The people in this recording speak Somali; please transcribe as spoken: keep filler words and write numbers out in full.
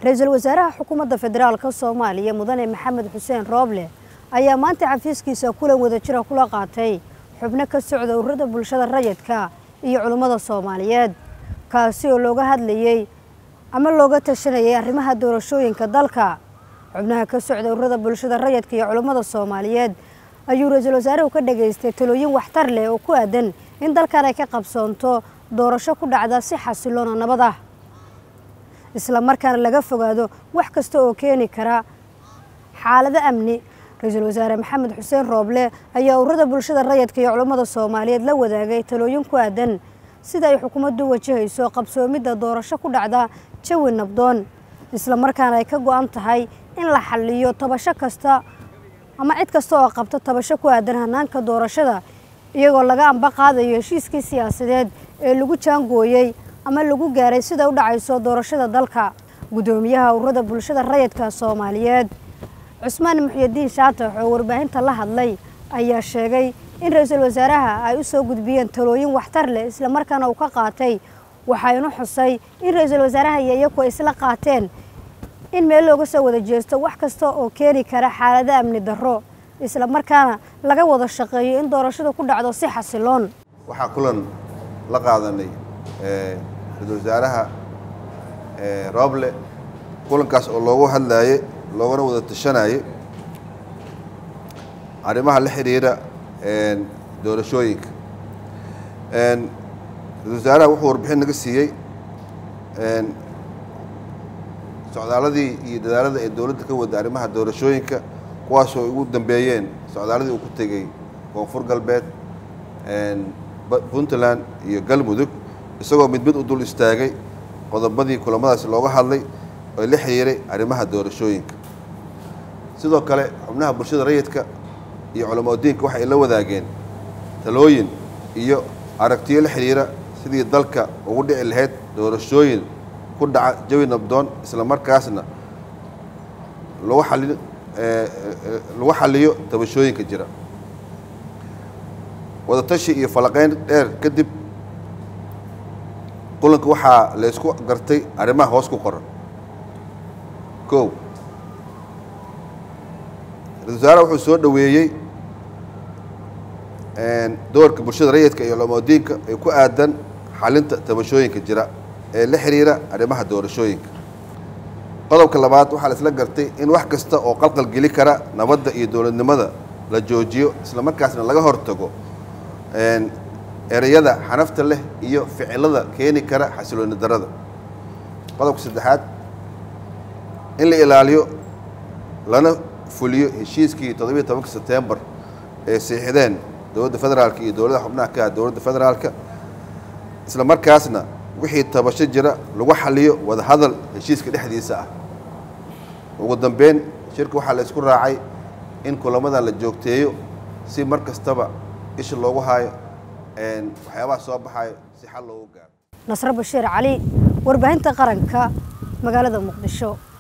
رئيسل وزراء حكومة فدرال كالصومالية مدن محمد حسين روبله ayaa maanta xafiiskiisa kulan wada jira kula qaatay xubno ka socda ururada bulshada rayidka iyo culimada Soomaaliyeed kaasi oo looga hadlayay ama looga tashanayay arrimaha doorashooyinka dalka xubnaha ka socda ururada bulshada rayidka iyo culimada Soomaaliyeed ayuu ra'iisul wasaaruhu ka dhageystay talooyin waxtar leh oo ku aadan in dalkan ay ka qabsoonto doorasho ku dhacda si xasiloon nabad ah isla markaana laga fogaado wax kasta oo keeni kara xaalada amni رئيسل وزراء محمد حسين روبله ayaa ururada bulshada rayidka iyo culimada Soomaaliyeed la wadaagay talooyin ku aadan sida ay xukuumaddu wajahayso qabsoomida doorasho ku dhacda jawi nabdoon isla markaana ay ka go'an tahay in la xalliyo tabasho kasta ama cid kasta oo qabta tabasho ku aadan hanaanka doorashada iyagoo laga amba qaadayo heshiiskii siyaasadeed ee lagu jaangooyay ama lagu gaaray sida u dhacayso doorashada dalka gudoomiyaha ururada bulshada rayidka Soomaaliyeed عثمان محيدين شاطح warbaahinta la hadlay ayaa sheegay in ra'iisul wasaaraha ay u soo gudbiyeen talooyin waxtar leh isla markaana uu ka qaatay waxayna xusay in ra'iisul wasaaraha iyagu isla qaateen in meel looga soo wada jeesto wax kasta oo keeni kara xaalada amni darro isla markaana laga wada shaqeeyo in doorashadu ku dhacdo si xasiloon waxa kulan la qaadanay ee ra'iisul wasaaraha ee Roble kulankaas oo loogu hadlayay loogana wada tashanayay arrimaha la xiriira ee doorashooyinka ee wasaaraha wuxuu warbixin naga siiyay ee socdaaladii iyo dadaalada ay dawladda ka wada arrimaha doorashooyinka kuwaas oo ugu dambeeyeen socdaaladii uu ku tagay Koonfur Galbeed ee Puntland iyo Galmudug isagoo mid mid u dul istaagay qodobadii kulamadaas looga hadlay oo la xiriiray arrimaha doorashooyinka sidoo kale xubnaha bulshada rayidka iyo culimada diinka waxa ay la wadaageen talooyin iyo aragtiyo la xiriira sidii dalka ugu dhici lahayd doorashooyin ku dhaca jawi nabdoon isla markaasna lagu xalliyo ee lagu xalliyo tabashooyinka jira wada tashi iyo falaqeyn dheer kadib kulanka waxa la isku gartay arrimaha hoos ku qoran كو الوزارة وحول سود دويي دورك برشاد ريتك يا لمودينك يكون آدن حالنت تبشوينك الجراء الحريرة أرمها دور شوينك قالوا كلمات وحال سلقرتي إن واحد كستا أو قلق الجلي كرا نبض يدور النمذا للجوجيو إسلام كاسنا لقى هرتجو إن الرياضة حنفت له يو فعل ذا كيني كرا حسلون الدرجة قالوا كسدحات in la ilaaliyo lana fuliyo heshiiskii toddoba iyo tobanka September ee saxiixdeen dawladda federaalka iyo dawladda xubnaha ka dawladda federaalka isla markaasna wixii tabasho jira lagu xaliyo wada hadal heshiiska dhexdiisa ah ugu dambeyn shirku waxa la isku raacay in kulamada la joogteeyo si mar kastaba isha loogu haayo een waxyaabaha soo baxay si xal loogu gaaro Nasr Bashiir Ali warbaahinta qaranka magaalada Muqdisho.